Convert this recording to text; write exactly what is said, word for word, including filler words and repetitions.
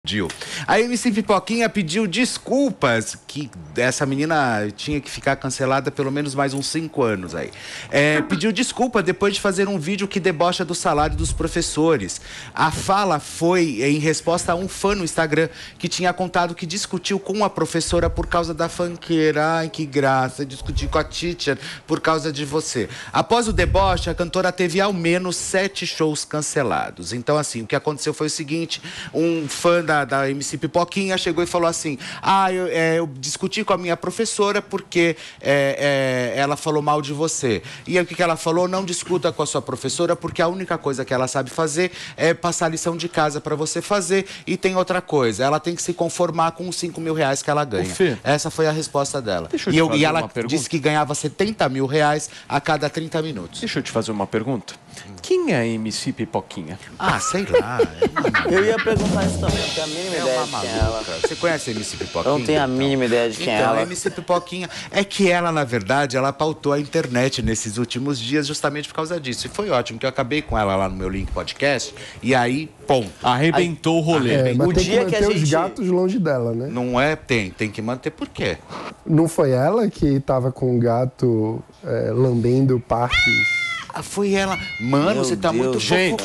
Pediu. A M C Pipoquinha pediu desculpas, que essa menina tinha que ficar cancelada pelo menos mais uns cinco anos aí. É, pediu desculpa depois de fazer um vídeo que debocha do salário dos professores. A fala foi em resposta a um fã no Instagram que tinha contado que discutiu com a professora por causa da funkeira. Ai, que graça, discutir com a teacher por causa de você. Após o deboche, a cantora teve ao menos sete shows cancelados. Então, assim, o que aconteceu foi o seguinte, um fã da Da, da M C Pipoquinha chegou e falou assim: ah, eu, é, eu discuti com a minha professora porque é, é, ela falou mal de você. E aí o que, que ela falou? Não discuta com a sua professora porque a única coisa que ela sabe fazer é passar lição de casa para você fazer. E tem outra coisa, ela tem que se conformar com os cinco mil reais que ela ganha. Fê, essa foi a resposta dela. Deixa eu e, te eu, fazer e ela uma pergunta. disse que ganhava setenta mil reais a cada trinta minutos. Deixa eu te fazer uma pergunta. Quem é a M C Pipoquinha? Ah, sei lá. É eu ia perguntar isso também, não tenho a mínima é ideia de quem é ela. Você conhece a M C Pipoquinha? Eu não tenho a mínima ideia de quem então, é ela. A M C Pipoquinha é que ela, na verdade, ela pautou a internet nesses últimos dias justamente por causa disso. E foi ótimo, que eu acabei com ela lá no meu link podcast e aí, pum. Arrebentou aí, o rolê. É, mas o tem dia que manter que a gente... os gatos longe dela, né? Não é? Tem. Tem que manter por quê? Não foi ela que tava com o gato é, lambendo partes? Ah, foi ela. Mano, Meu você tá Deus. muito Gente.